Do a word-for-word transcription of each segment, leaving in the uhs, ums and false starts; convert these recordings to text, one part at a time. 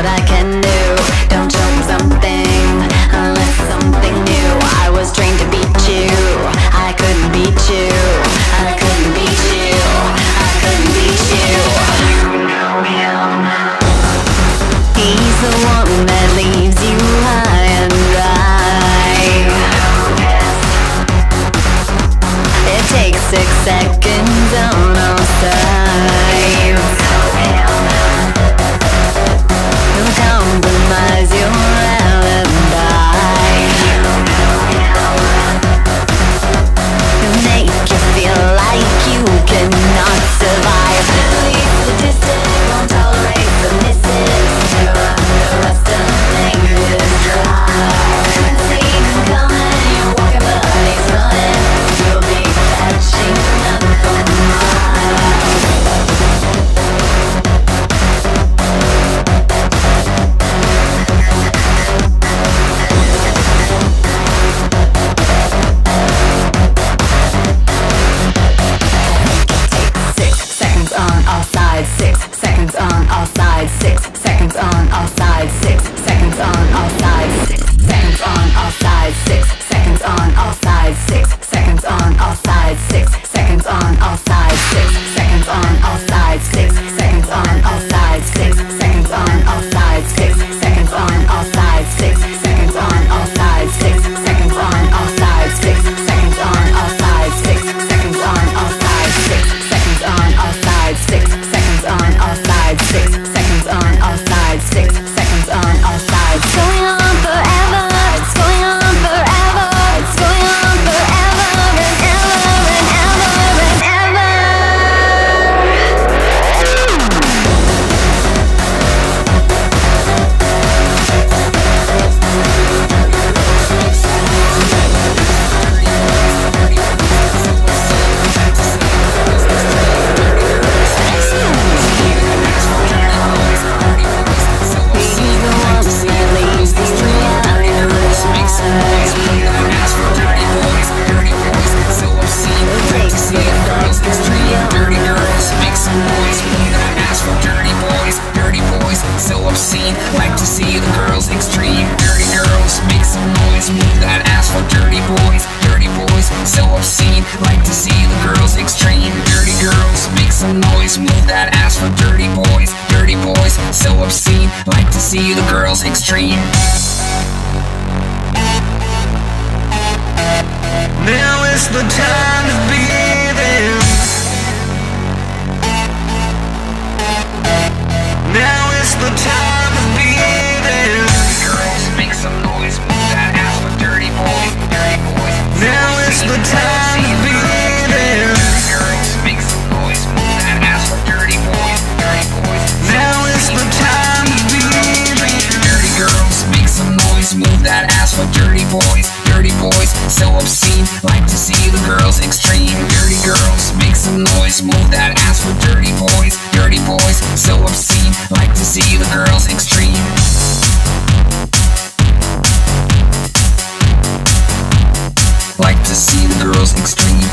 what I can do. Don't show me something unless something new. I was trained to beat you, I couldn't beat you, I couldn't beat you, I couldn't beat you. You know him. He's the one that leaves you high and dry. It takes six seconds on all sides. He'll compromise your alibi. He'll make you feel like you cannot survive. He's sadistic, won't tolerate submissive. The rest of things is dry. See him coming, you're walking but he's running. You'll be catching nothing from miles. Six seconds on all sides, six seconds on all sides, six seconds on all sides, six seconds on all sides, six seconds on all sides, six seconds on all sides, six seconds on all sides, six seconds on all sides, six seconds on all sides, six seconds on all sides, six seconds on all sides, six seconds on all sides, six seconds on all sides, six seconds on all sides, six seconds on all sides, six seconds on all sides, six seconds on all sides, six seconds on all sides, six seconds on all sides, six seconds on all sides. It's going on forever, it's going on forever, it's going on forever and ever and ever and ever. Like to see the girls extreme. Dirty girls, make some noise, move that ass for dirty boys. Dirty boys, so obscene. Like to see the girls extreme. Dirty girls, make some noise, move that ass for dirty boys. Dirty boys, so obscene. Like to see the girls extreme. Now is the time to be there. Now is the time to be there. Dirty girls, make some noise, move that ass for dirty boys. Dirty boys. Now is the time to be there. Dirty girls, make some noise, move that ass for dirty boys. Dirty boys. Now is the time to be there. Dirty girls, make some noise, move that ass for dirty boys. Dirty boys, so obscene. Like to see the girls extreme. Dirty girls, make some noise, move that ass for dirty boys. Dirty boys, so obscene. Like to see the girls extreme. Like to see the girls extreme.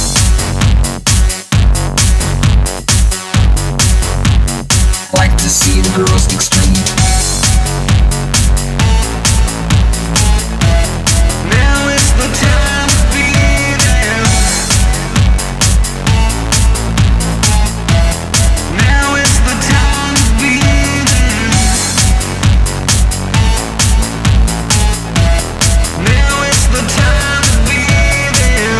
Like to see the girls extreme. Now is the time to be there. Now is the time to be there. Now is the time to be there.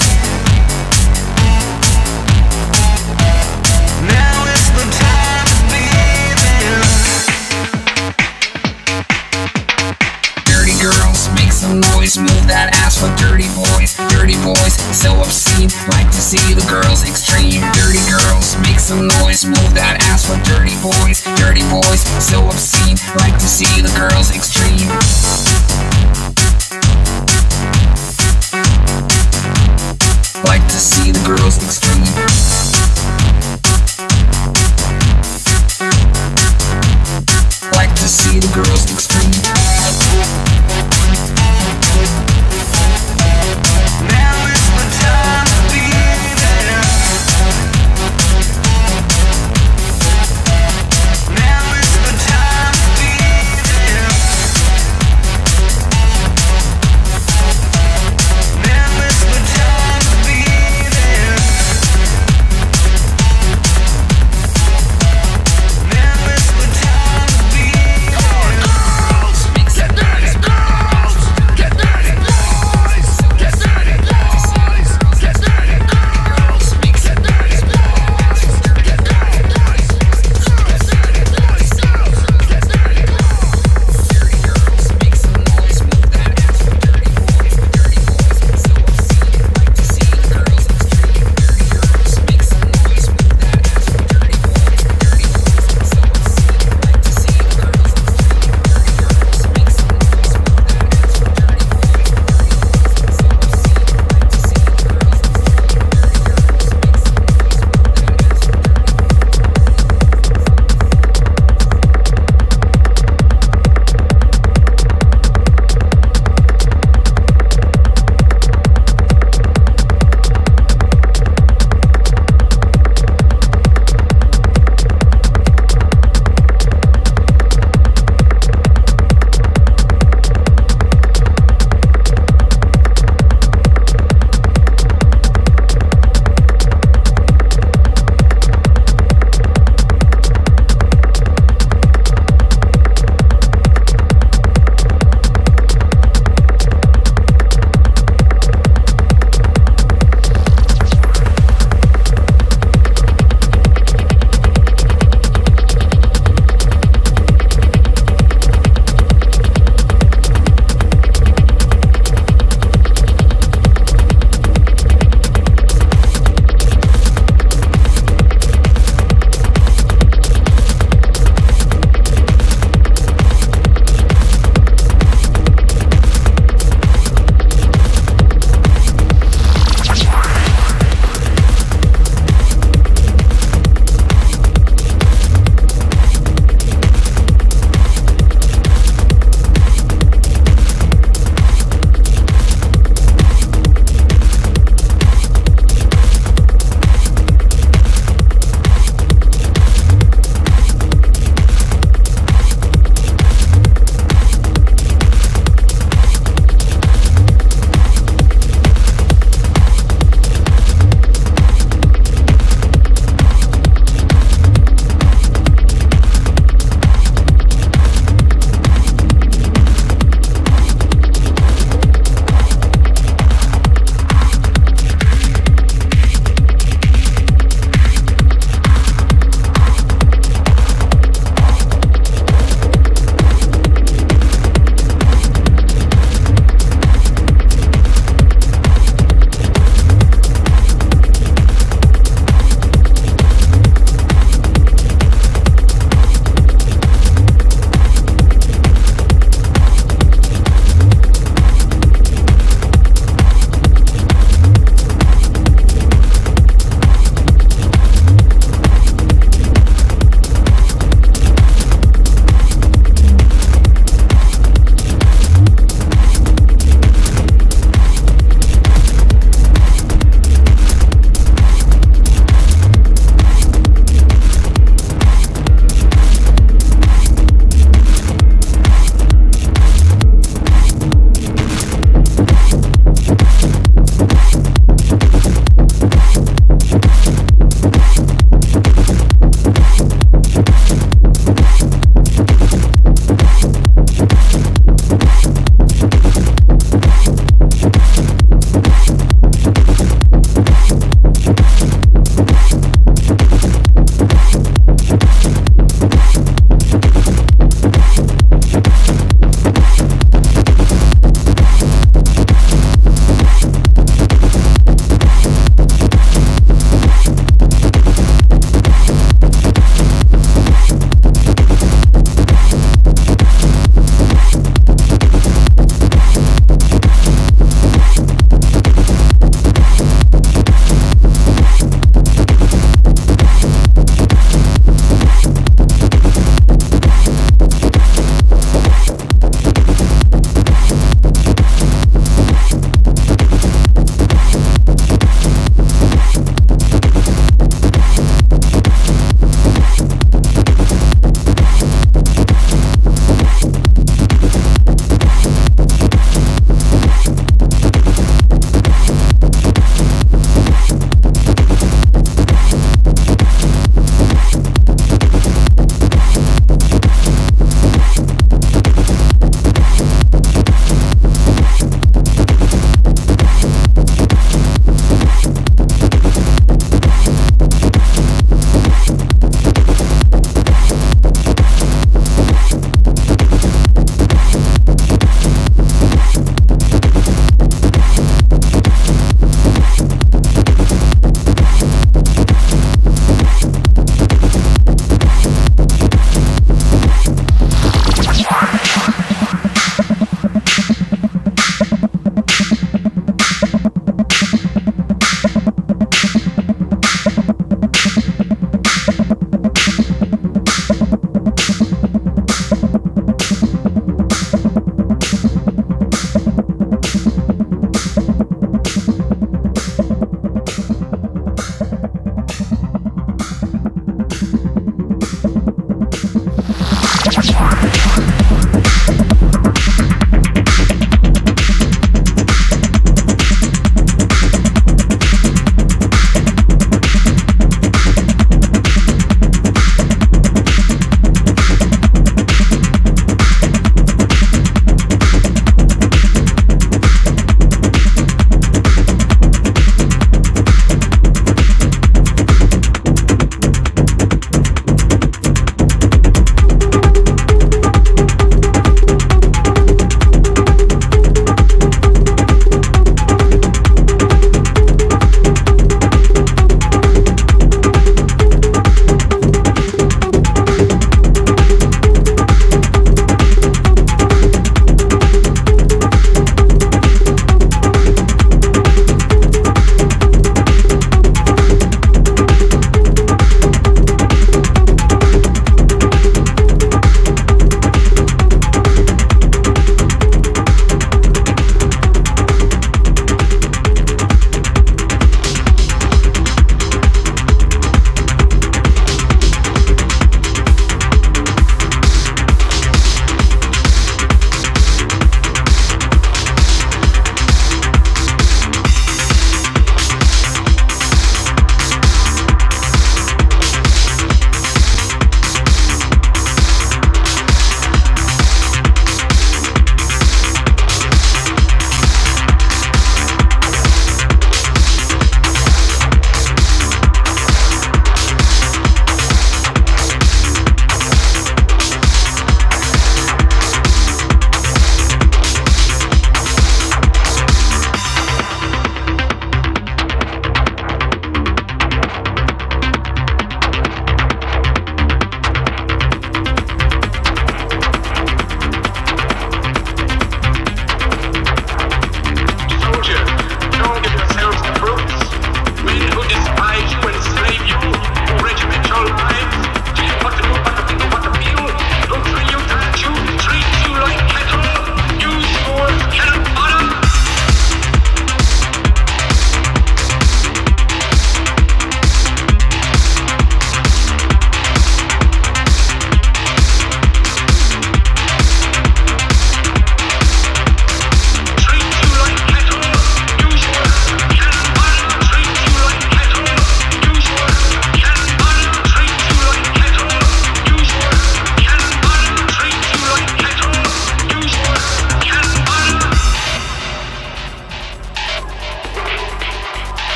Now is the time to be there. Dirty girls, make some noise, move that ass for dirty boys. Dirty boys, so obscene. Like to see the girls extreme. Dirty girls, make some noise, move that ass for dirty boys. Dirty boys, so obscene. Like to see the girls extreme. Like to see the girls extreme. Like to see the girls extreme. Now is the time to be there. Now is the time to be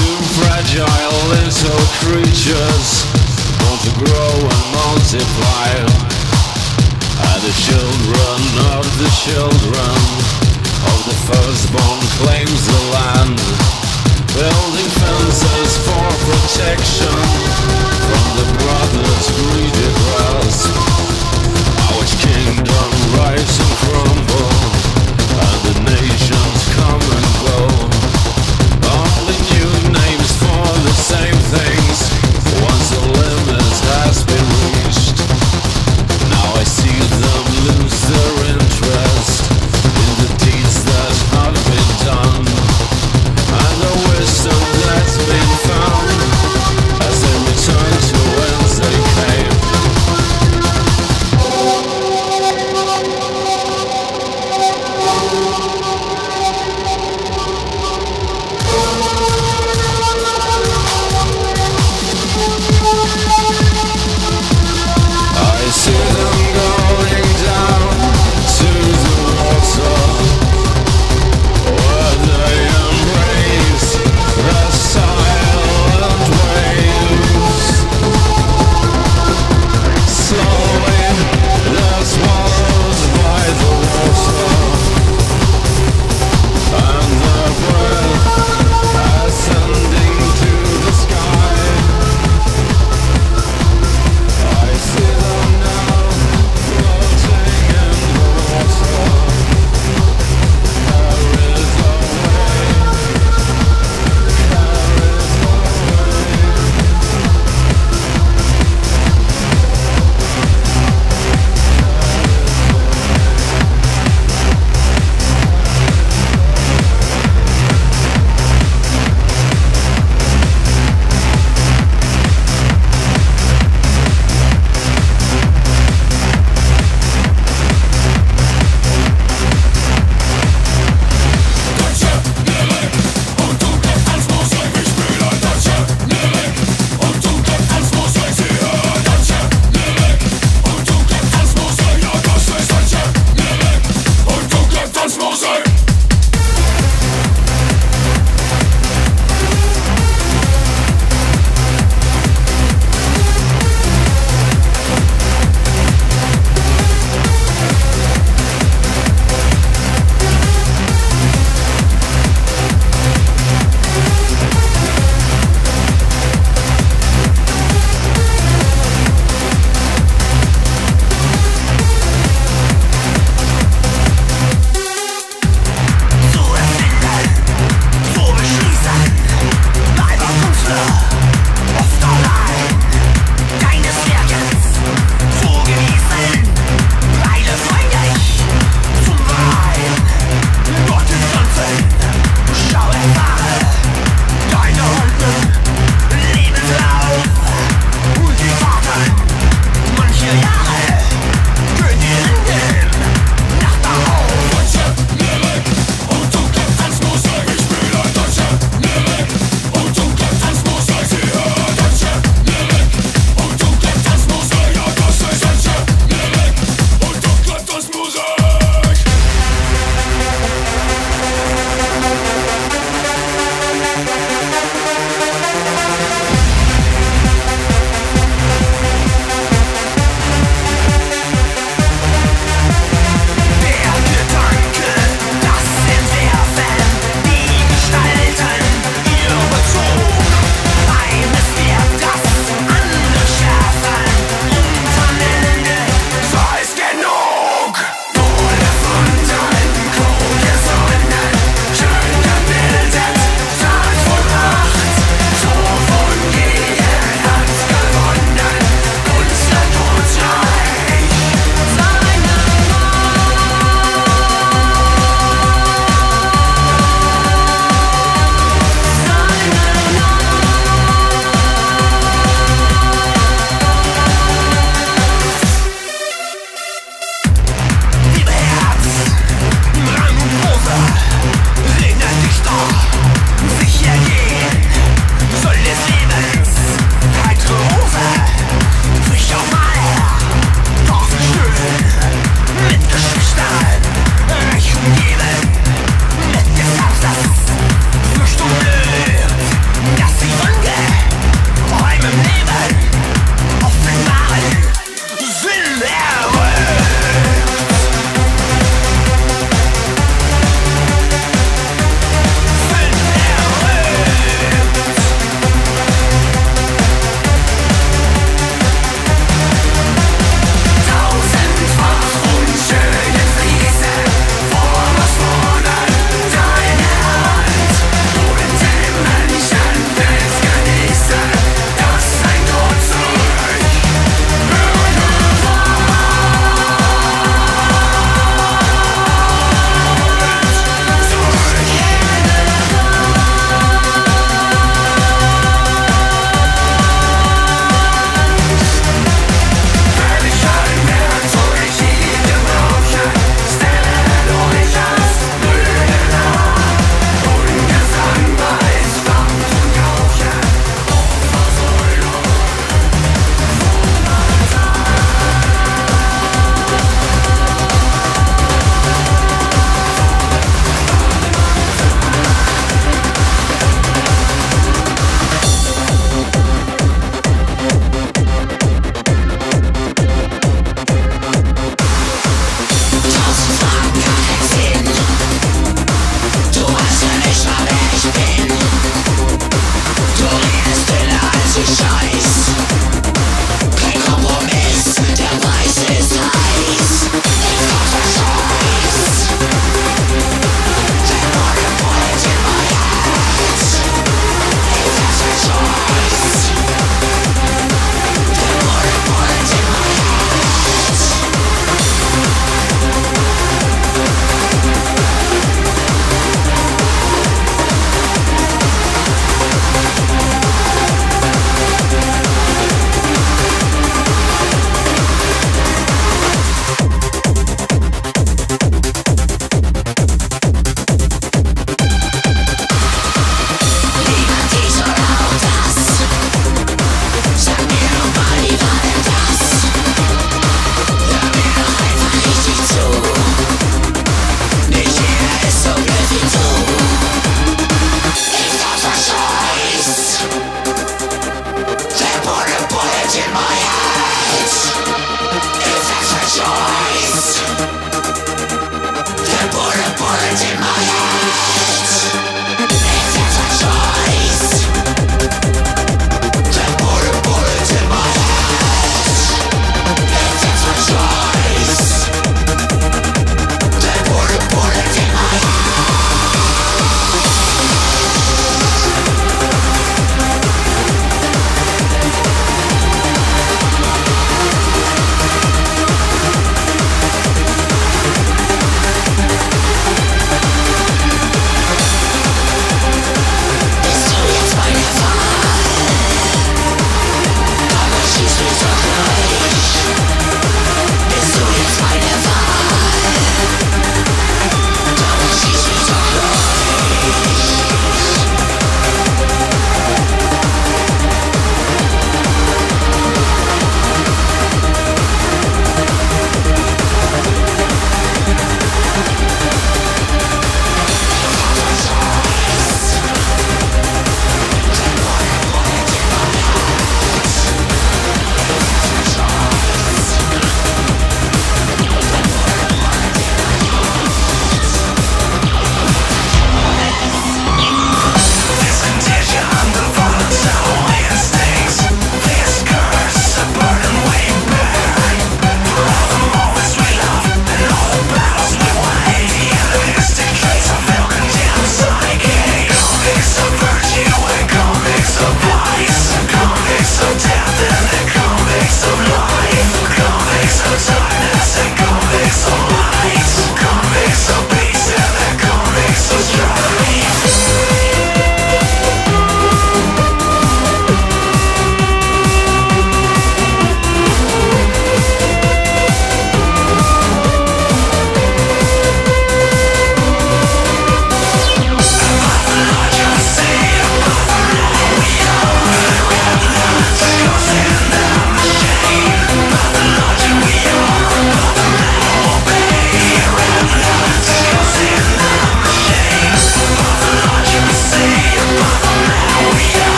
Two fragile little creatures born to grow and multiply, and the children of the children of the firstborn claims the land, building fences for protection from the brothers' greedy grasp. Our kingdom rise and crumble, and the nations come and go. Only new names for the same things, once the limit has been reached. Now I see them lose their interest in the deeds that have been done, and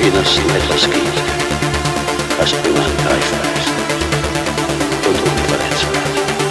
Innersten etwas gibt, was unangreifbar ist und unverletzbar.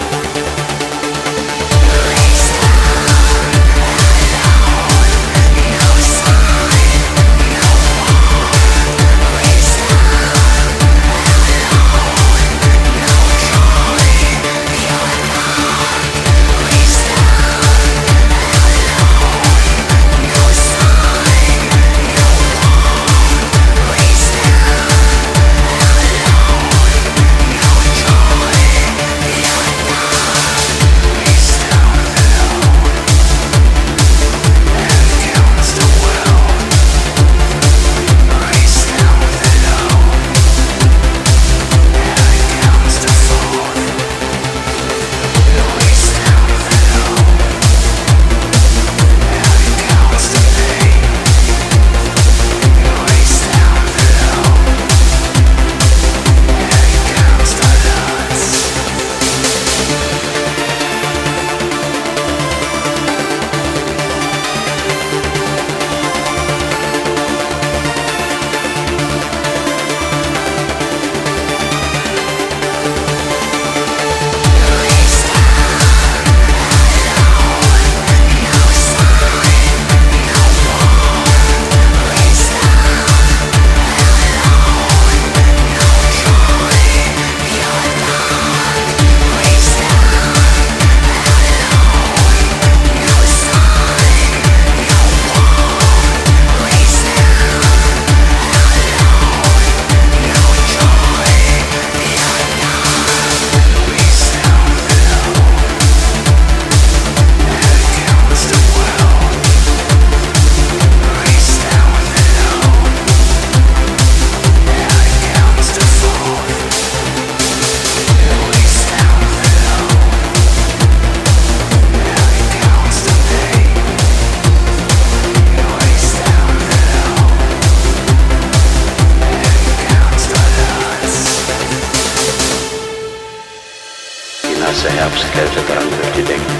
Herbstkälte drang durch die Decken,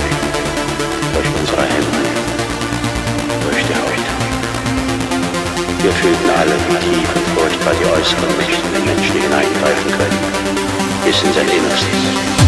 durch unsere Hände, durch die Haut. Wir fühlten alle, wie tief und furchtbar die äußeren Mächte in den Menschen hineingreifen können, bis in sein Innerstes.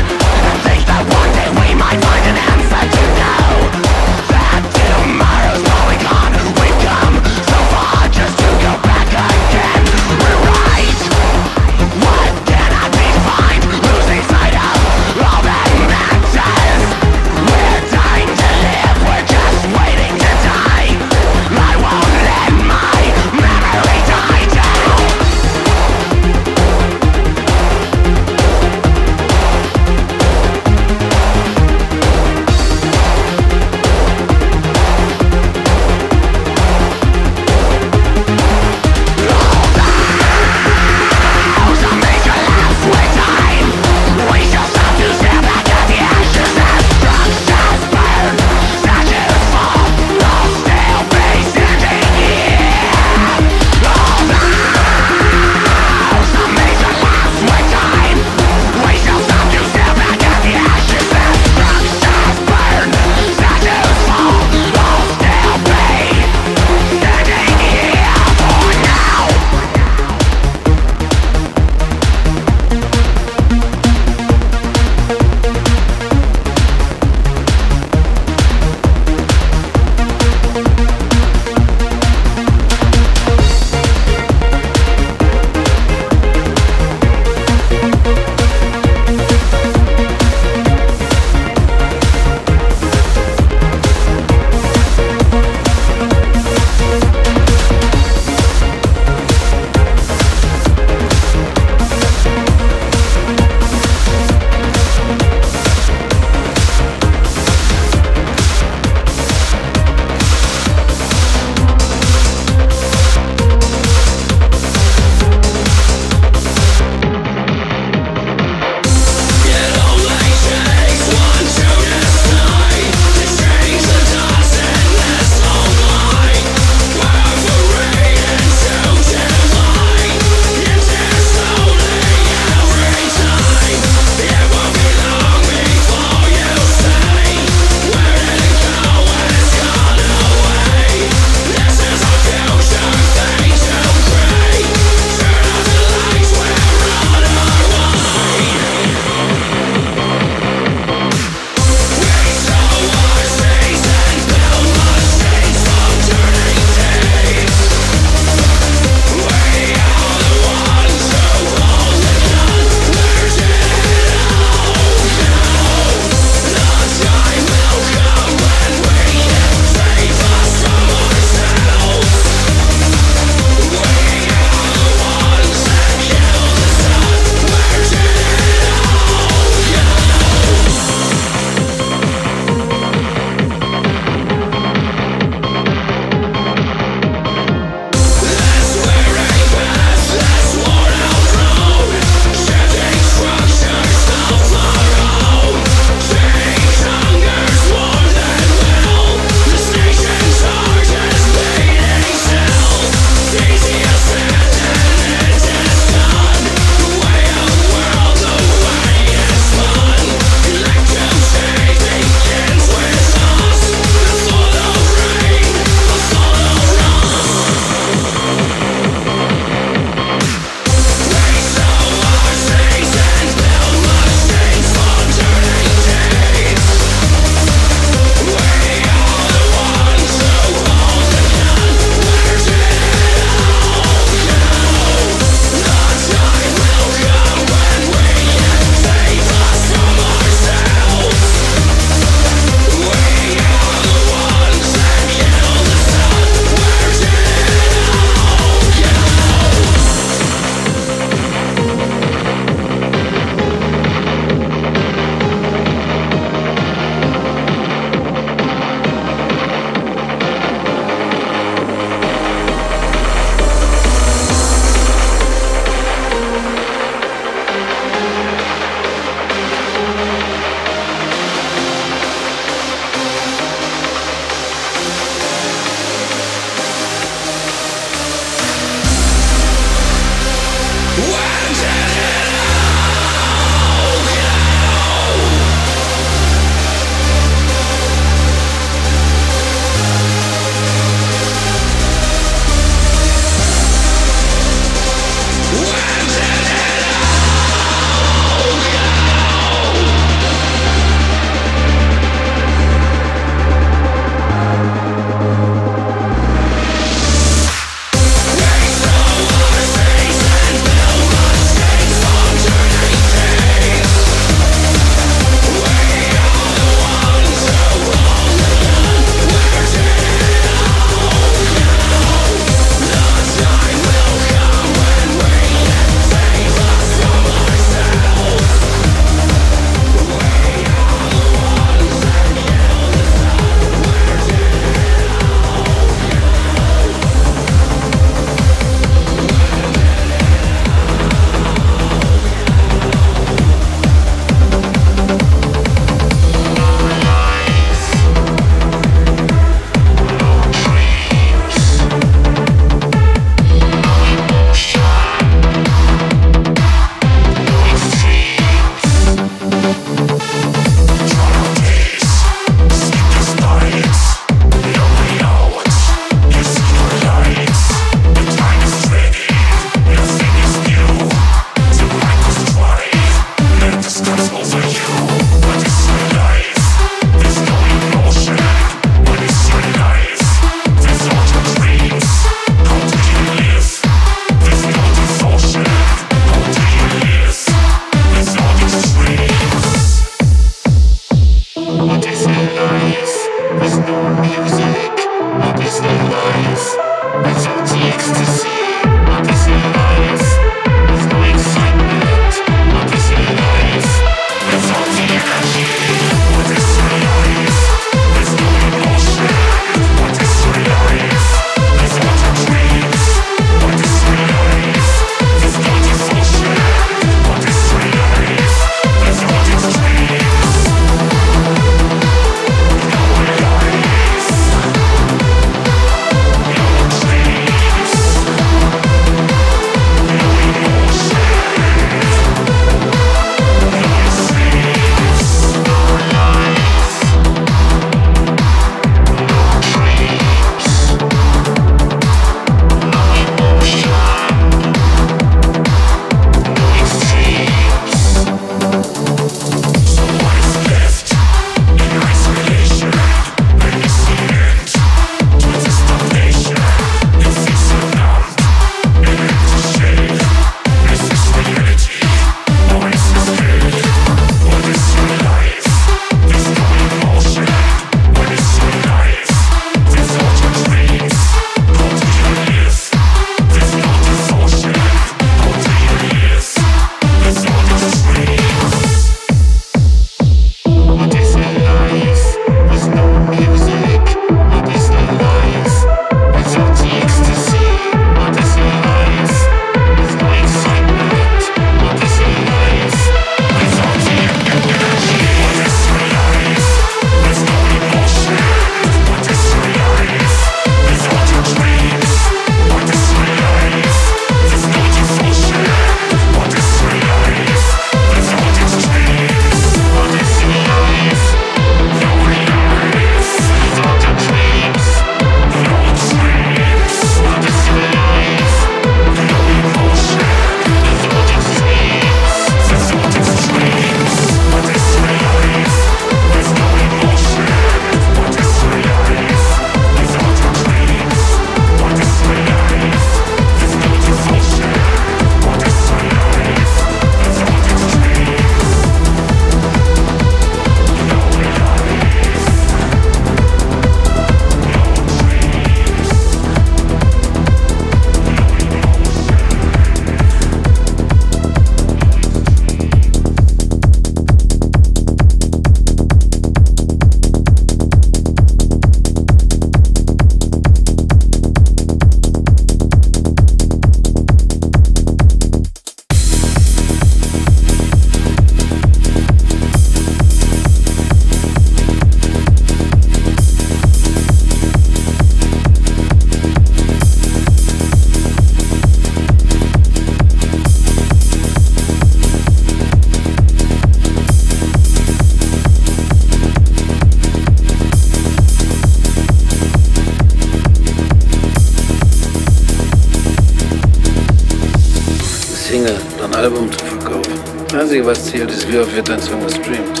Album zu verkaufen. Das Einzige, was zählt, ist, wie oft wird dein Song gestreamt.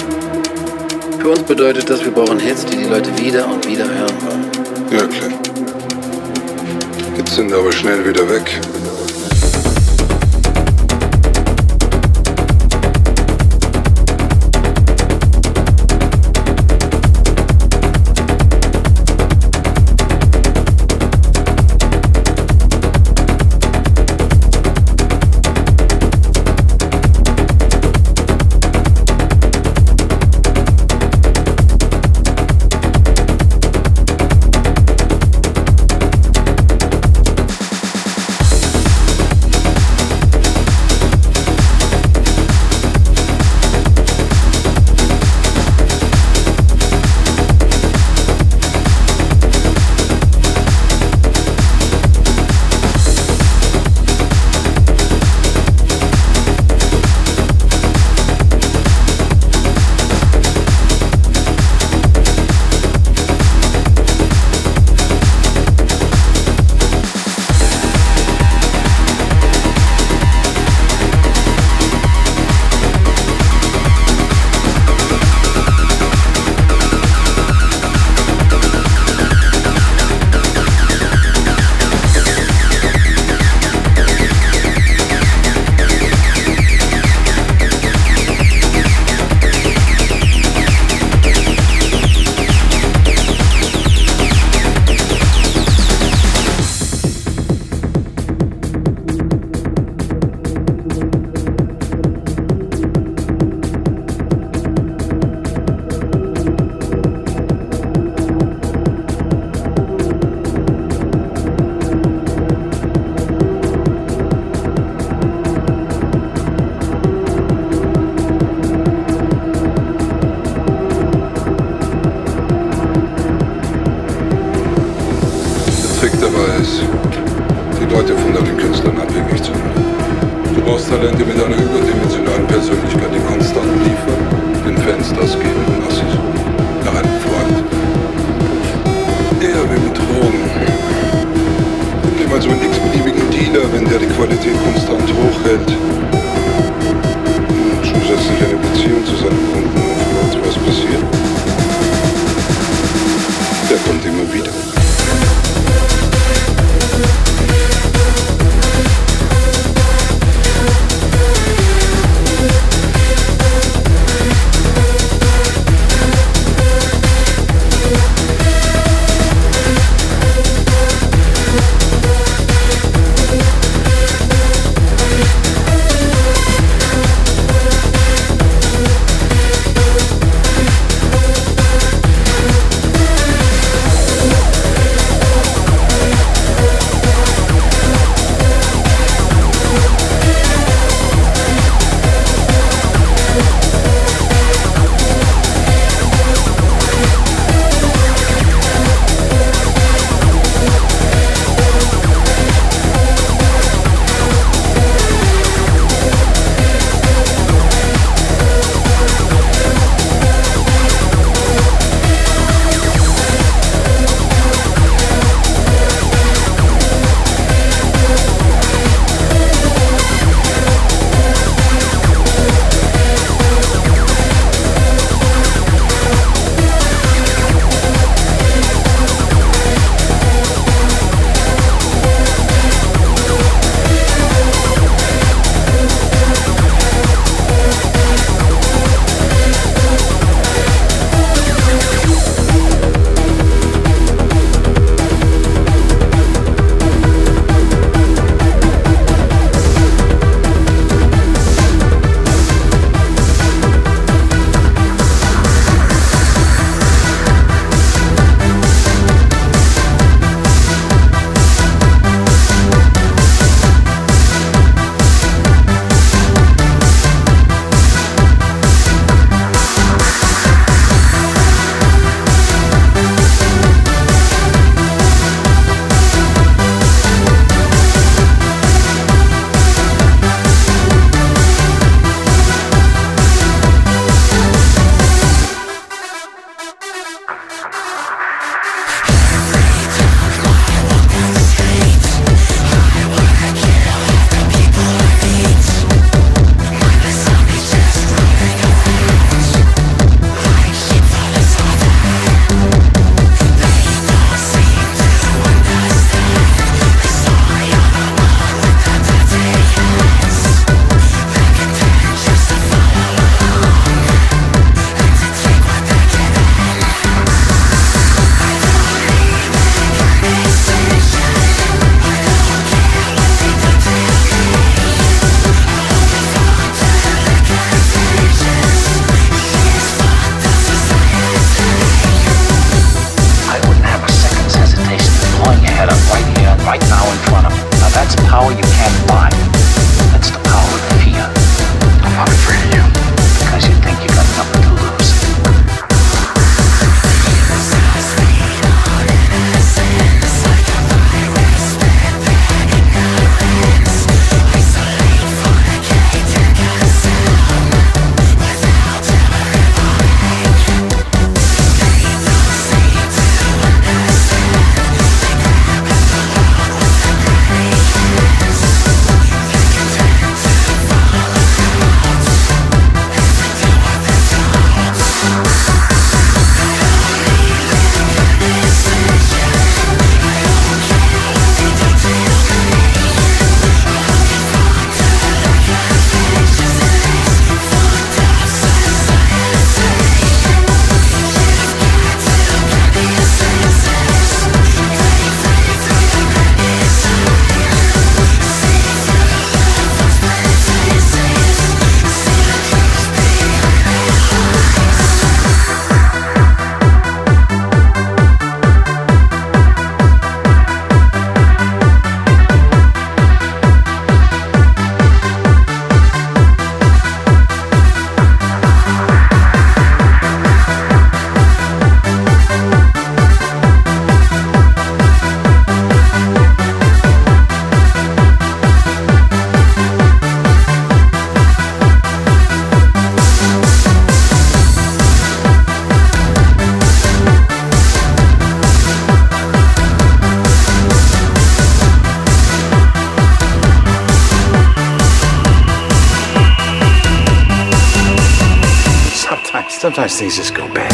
Für uns bedeutet das, wir brauchen Hits, die die Leute wieder und wieder hören wollen. Ja, klar. Jetzt sind aber schnell wieder weg. heute von deinen Künstlern abhängig zu machen. Du brauchst Talente mit einer überdimensionalen Persönlichkeit, die konstant liefern, den Fans das geben, was sie suchen. Nach einem Freund. Eher wie mit Drogen. Nimm also einen x-beliebigen Dealer, wenn der die Qualität konstant hochhält. Und zusätzlich eine Beziehung zu seinem Kunden aufbaut, was passiert? Der kommt immer wieder. sometimes things just go bad.